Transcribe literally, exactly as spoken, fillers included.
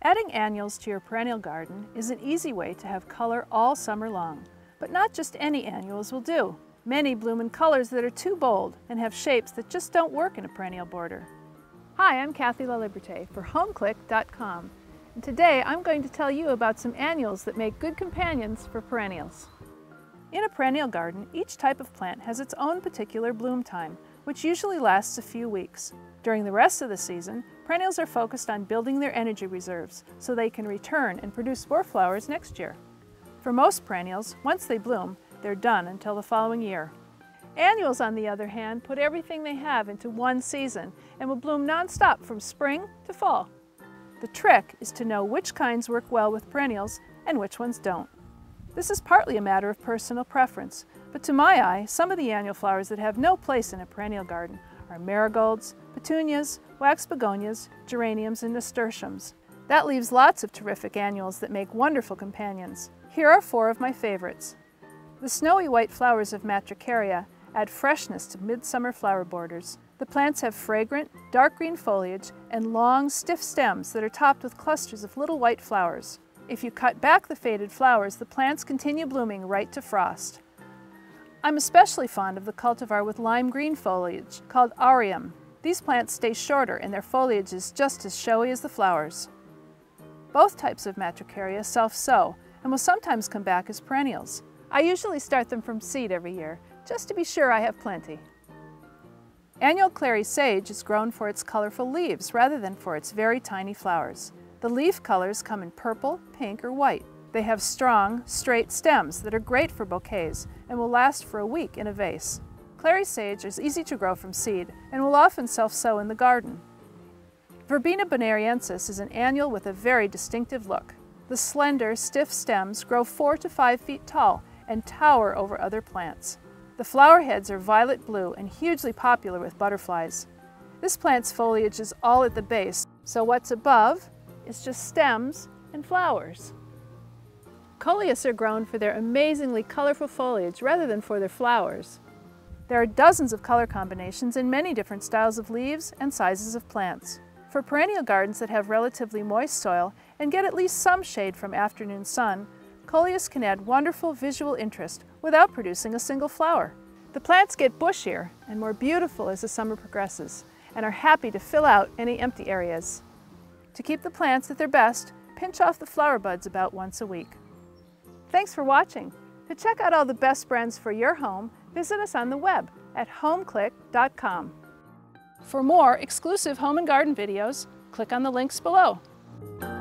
Adding annuals to your perennial garden is an easy way to have color all summer long. But not just any annuals will do. Many bloom in colors that are too bold and have shapes that just don't work in a perennial border. Hi, I'm Kathy LaLiberte for HomeClick dot com, and today I'm going to tell you about some annuals that make good companions for perennials. In a perennial garden, each type of plant has its own particular bloom time, which usually lasts a few weeks. During the rest of the season, perennials are focused on building their energy reserves so they can return and produce more flowers next year. For most perennials, once they bloom, they're done until the following year. Annuals, on the other hand, put everything they have into one season and will bloom non-stop from spring to fall. The trick is to know which kinds work well with perennials and which ones don't. This is partly a matter of personal preference, but to my eye, some of the annual flowers that have no place in a perennial garden are marigolds, petunias, wax begonias, geraniums, and nasturtiums. That leaves lots of terrific annuals that make wonderful companions. Here are four of my favorites. The snowy white flowers of Matricaria add freshness to midsummer flower borders. The plants have fragrant, dark green foliage and long, stiff stems that are topped with clusters of little white flowers. If you cut back the faded flowers, the plants continue blooming right to frost. I'm especially fond of the cultivar with lime green foliage, called Aureum. These plants stay shorter and their foliage is just as showy as the flowers. Both types of Matricaria self-sow and will sometimes come back as perennials. I usually start them from seed every year, just to be sure I have plenty. Annual clary sage is grown for its colorful leaves rather than for its very tiny flowers. The leaf colors come in purple, pink, or white. They have strong, straight stems that are great for bouquets and will last for a week in a vase. Clary sage is easy to grow from seed and will often self-sow in the garden. Verbena bonariensis is an annual with a very distinctive look. The slender, stiff stems grow four to five feet tall and tower over other plants. The flower heads are violet blue and hugely popular with butterflies. This plant's foliage is all at the base, so what's above is just stems and flowers. Coleus are grown for their amazingly colorful foliage rather than for their flowers. There are dozens of color combinations in many different styles of leaves and sizes of plants. For perennial gardens that have relatively moist soil and get at least some shade from afternoon sun, Coleus can add wonderful visual interest without producing a single flower. The plants get bushier and more beautiful as the summer progresses and are happy to fill out any empty areas. To keep the plants at their best, pinch off the flower buds about once a week. Thanks for watching. To check out all the best brands for your home, visit us on the web at HomeClick dot com. For more exclusive home and garden videos, click on the links below.